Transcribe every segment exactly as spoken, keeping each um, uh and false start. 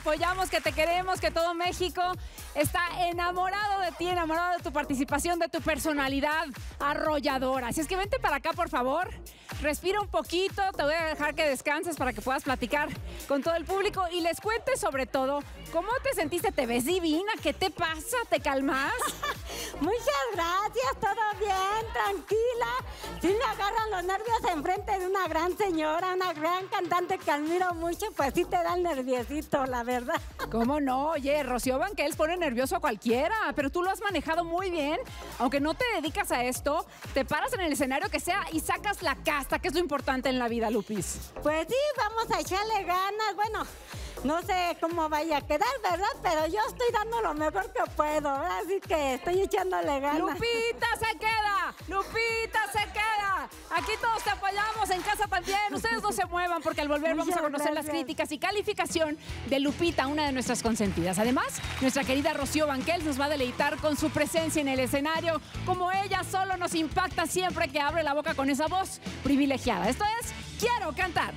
apoyamos, que te queremos, que todo México está enamorado de ti, enamorado de tu participación, de tu personalidad arrolladora. Así es que vente para acá, por favor. Respira un poquito, te voy a dejar que descanses para que puedas platicar con todo el público y les cuentes sobre todo cómo te sentiste. ¿Te ves divina? ¿Qué te pasa? ¿Te calmas? Muchas gracias, todo bien, tranquila. Sí me agarran los nervios enfrente de una gran señora, una gran cantante que admiro mucho, pues sí te da el nerviosito, la verdad. ¿Cómo no? Oye, Rocío Banquels pone nervioso a cualquiera, pero tú lo has manejado muy bien. Aunque no te dedicas a esto, te paras en el escenario que sea y sacas la casta, que es lo importante en la vida, Lupis. Pues sí, vamos a echarle ganas. Bueno, no sé cómo vaya a quedar, ¿verdad? Pero yo estoy dando lo mejor que puedo, ¿verdad? Así que estoy echándole ganas. ¡Lupita se queda! ¡Lupita se queda! Aquí todos te apoyamos, en casa también. Ustedes no se muevan porque al volver Muchas vamos a conocer gracias. las críticas y calificación de Lupita, una de nuestras consentidas. Además, nuestra querida Rocío Banquels nos va a deleitar con su presencia en el escenario, como ella solo nos impacta siempre que abre la boca con esa voz privilegiada. Esto es Quiero Cantar.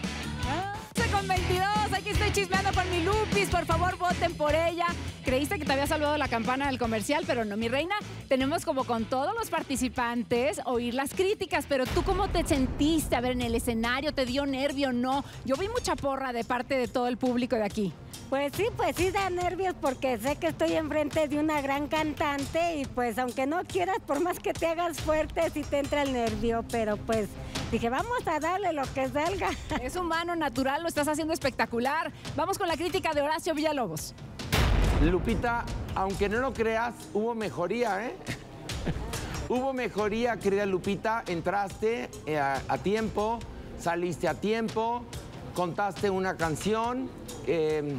Con veintidós, aquí estoy chismeando con mi Lupis, por favor voten por ella. Creíste que te había salvado la campana del comercial, pero no, mi reina. Tenemos, como con todos los participantes, oír las críticas, pero tú ¿cómo te sentiste? A ver, en el escenario, ¿te dio nervio o no? Yo vi mucha porra de parte de todo el público de aquí. Pues sí, pues sí da nervios porque sé que estoy enfrente de una gran cantante y pues aunque no quieras, por más que te hagas fuerte, sí te entra el nervio, pero pues dije, vamos a darle lo que salga. Es humano, natural, lo estás haciendo espectacular. Vamos con la crítica de Horacio Villalobos. Lupita, aunque no lo creas, hubo mejoría, ¿eh? Hubo mejoría, querida Lupita. Entraste eh, a, a tiempo, saliste a tiempo, contaste una canción. Eh,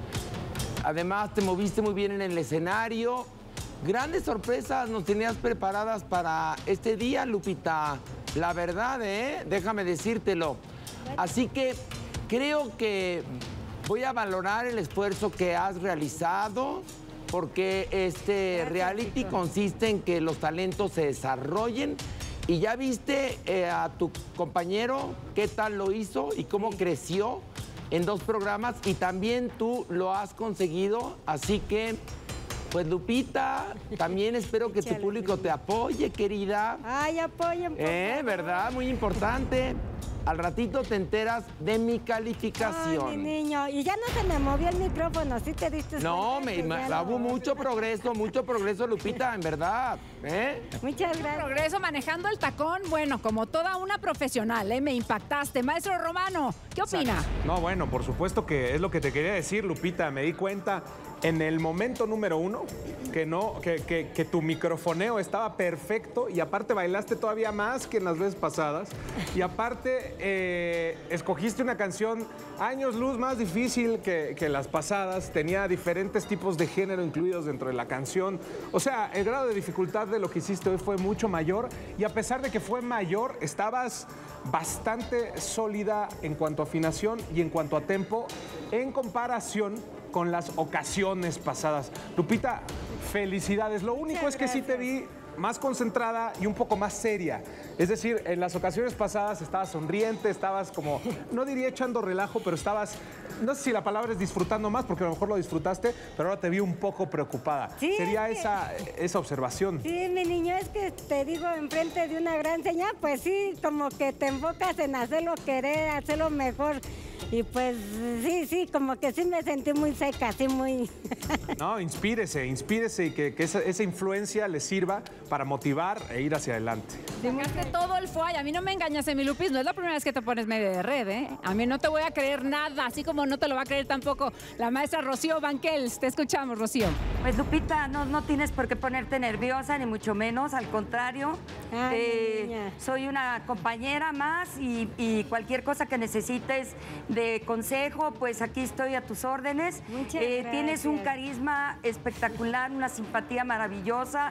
además, te moviste muy bien en el escenario. Grandes sorpresas nos tenías preparadas para este día, Lupita. La verdad, ¿eh? Déjame decírtelo. Así que creo que voy a valorar el esfuerzo que has realizado, porque este reality consiste en que los talentos se desarrollen. Y ya viste eh, a tu compañero qué tal lo hizo y cómo creció en dos programas, y también tú lo has conseguido. Así que, pues Lupita, también espero que tu público te apoye, querida. Ay, apoyen, por Eh, favor. ¿verdad? Muy importante. Al ratito te enteras de mi Ay, calificación. mi niño. Y ya no se me movió el micrófono, ¿sí te diste No, cuenta? me, Que me- ya hubo no. mucho progreso, mucho progreso, Lupita, en verdad. ¿Eh? Muchas gracias. Progreso manejando el tacón, bueno, como toda una profesional, ¿eh? Me impactaste. Maestro Romano, ¿qué opina? No, bueno, por supuesto que es lo que te quería decir, Lupita. Me di cuenta en el momento número uno que no, que, que- que tu microfoneo estaba perfecto, y aparte bailaste todavía más que en las veces pasadas. Y aparte eh, escogiste una canción años luz más difícil que, que las pasadas. Tenía diferentes tipos de género incluidos dentro de la canción. O sea, el grado de dificultad de lo que hiciste hoy fue mucho mayor, y a pesar de que fue mayor, estabas bastante sólida en cuanto a afinación y en cuanto a tempo en comparación con las ocasiones pasadas. Lupita, felicidades. Lo único Muchas es que sí te vi más concentrada y un poco más seria. Es decir, en las ocasiones pasadas estabas sonriente, estabas como, no diría echando relajo, pero estabas, no sé si la palabra es disfrutando más, porque a lo mejor lo disfrutaste, pero ahora te vi un poco preocupada. Sí, Sería es que- esa, esa observación. Sí, mi niño, es que te digo, enfrente de una gran señal, pues sí, como que te enfocas en hacerlo querer, hacerlo mejor. Y pues sí, sí, como que sí me sentí muy seca, así muy... No, inspírese, inspírese, y que, que esa, esa influencia le sirva para motivar e ir hacia adelante. Sacaste todo el fuay. A mí no me engañas, mi Lupis. No es la primera vez que te pones medio de red, ¿eh? A mí no te voy a creer nada, así como no te lo va a creer tampoco la maestra Rocío Banquels. Te escuchamos, Rocío. Pues Lupita, no, no tienes por qué ponerte nerviosa, ni mucho menos, al contrario. Ay, Eh, niña. soy una compañera más, y, y cualquier cosa que necesites de consejo, pues aquí estoy a tus órdenes. Muchas Eh, tienes un gracias. carisma espectacular, una simpatía maravillosa.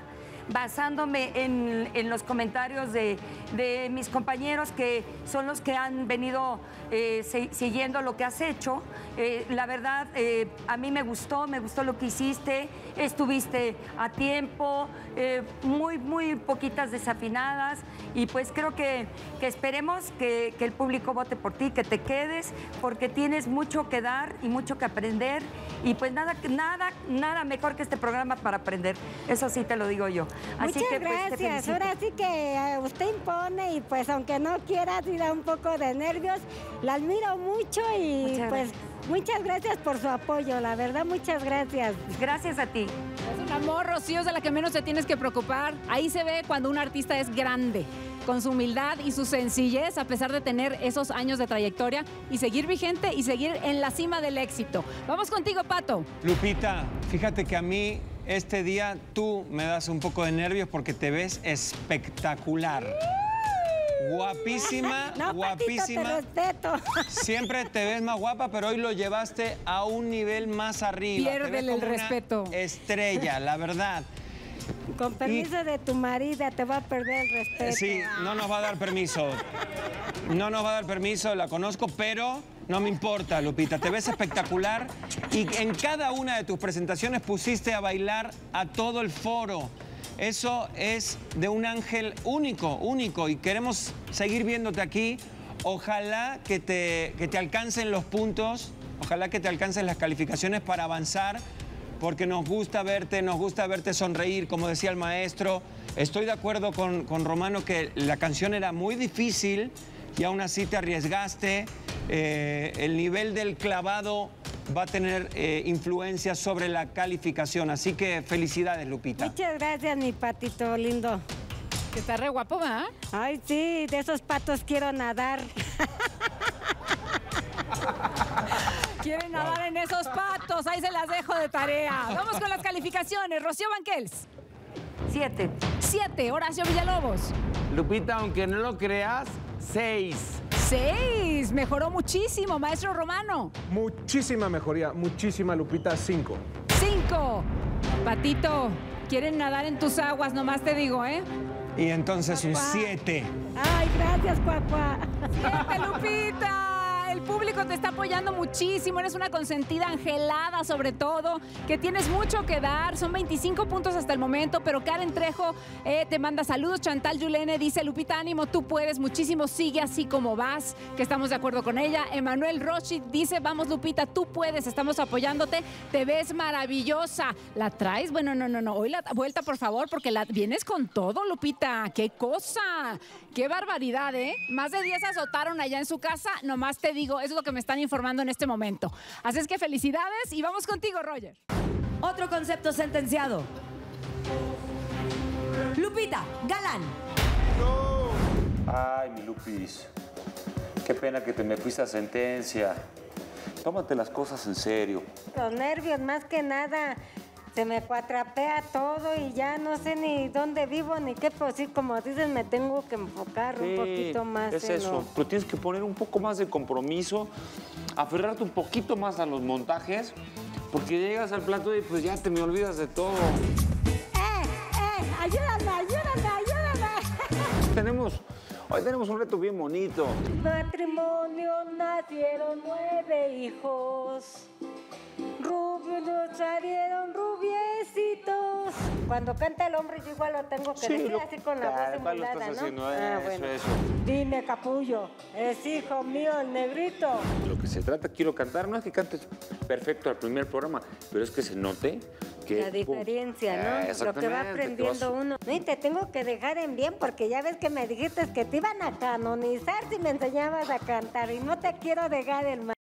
basándome en, en los comentarios de, de mis compañeros que son los que han venido eh, se, siguiendo lo que has hecho. Eh, la verdad, eh, a mí me gustó, me gustó lo que hiciste, estuviste a tiempo, eh, muy, muy poquitas desafinadas y pues creo que, que esperemos que, que el público vote por ti, que te quedes, porque tienes mucho que dar y mucho que aprender y pues nada, nada, nada mejor que este programa para aprender. Eso sí te lo digo yo. Así Muchas que, pues, te gracias. felicito. Ahora sí que eh, usted impone y pues aunque no quiera, sí da un poco de nervios. La admiro mucho y Muchas pues gracias. muchas gracias por su apoyo, la verdad, muchas gracias. Gracias a ti. Es un amor, Rocío, es de la que menos te tienes que preocupar. Ahí se ve cuando un artista es grande, con su humildad y su sencillez, a pesar de tener esos años de trayectoria y seguir vigente y seguir en la cima del éxito. Vamos contigo, Pato. Lupita, fíjate que a mí este día tú me das un poco de nervios porque te ves espectacular. Guapísima, No, guapísima. Patito, te respeto. Siempre te ves más guapa, pero hoy lo llevaste a un nivel más arriba. Te ves Piérdele el como una respeto. Estrella, la verdad. Con permiso de tu marida, te va a perder el respeto. Sí, no nos va a dar permiso. No nos va a dar permiso, la conozco, pero no me importa, Lupita. Te ves espectacular y en cada una de tus presentaciones pusiste a bailar a todo el foro. Eso es de un ángel único, único, y queremos seguir viéndote aquí. Ojalá que te, que te alcancen los puntos, ojalá que te alcancen las calificaciones para avanzar, porque nos gusta verte, nos gusta verte sonreír, como decía el maestro. Estoy de acuerdo con, con Romano que la canción era muy difícil y aún así te arriesgaste. Eh, el nivel del clavado va a tener eh, influencia sobre la calificación. Así que felicidades, Lupita. Muchas gracias, mi patito lindo. Que está re guapo, ¿verdad? Ay, sí, de esos patos quiero nadar. Quieren nadar en esos patos. Ahí se las dejo de tarea. Vamos con las calificaciones. Rocío Banquels. Siete. Siete. Horacio Villalobos. Lupita, aunque no lo creas, seis. Seis. Mejoró muchísimo, maestro Romano. Muchísima mejoría, muchísima, Lupita, cinco. Cinco. Patito, quieren nadar en tus aguas, nomás te digo, ¿eh? Y entonces un Papá. siete. Ay, gracias, Cuacua. ¡Siete, Lupita! El público te está apoyando muchísimo. Eres una consentida angelada, sobre todo, que tienes mucho que dar. Son veinticinco puntos hasta el momento, pero Karen Trejo eh, te manda saludos. Chantal Yulene dice, Lupita, ánimo, tú puedes muchísimo. Sigue así como vas, que estamos de acuerdo con ella. Emanuel Rochi dice, vamos, Lupita, tú puedes, estamos apoyándote. Te ves maravillosa. ¿La traes? Bueno, no, no, no. Hoy la vuelta, por favor, porque la vienes con todo, Lupita. ¡Qué cosa! ¡Qué barbaridad, eh! Más de diez azotaron allá en su casa. Nomás te digo, eso es lo que me están informando en este momento. Así es que felicidades y vamos contigo, Roger. Otro concepto sentenciado. Lupita Galán. Ay, mi Lupis. Qué pena que te me fuiste a sentencia. Tómate las cosas en serio. Los nervios, más que nada, se me cuatrapea todo y ya no sé ni dónde vivo ni qué, pero sí, como dices, me tengo que enfocar un poquito más es en eso. lo- Pero tienes que poner un poco más de compromiso, aferrarte un poquito más a los montajes, porque llegas al plato y pues ya te me olvidas de todo. ¡Eh, eh! ¡Ayúdame, ayúdame, ayúdame! Tenemos, hoy tenemos un reto bien bonito. Matrimonio nacieron nueve hijos, rubios nos salieron rubiecitos. Cuando canta el hombre yo igual lo tengo que Sí, decir lo- así con la Ah, voz ¿cuál lo emulada, estás ¿no? haciendo? Ah, Eso, bueno. eso. Dime, capullo, es hijo mío el negrito. Lo que se trata, quiero cantar, no es que cantes perfecto al primer programa, pero es que se note que... La diferencia, pum. ¿no? Ah, Lo que exactamente, va que aprendiendo vas- uno. No, y te tengo que dejar en bien porque ya ves que me dijiste que te iban a canonizar si me enseñabas a cantar y no te quiero dejar el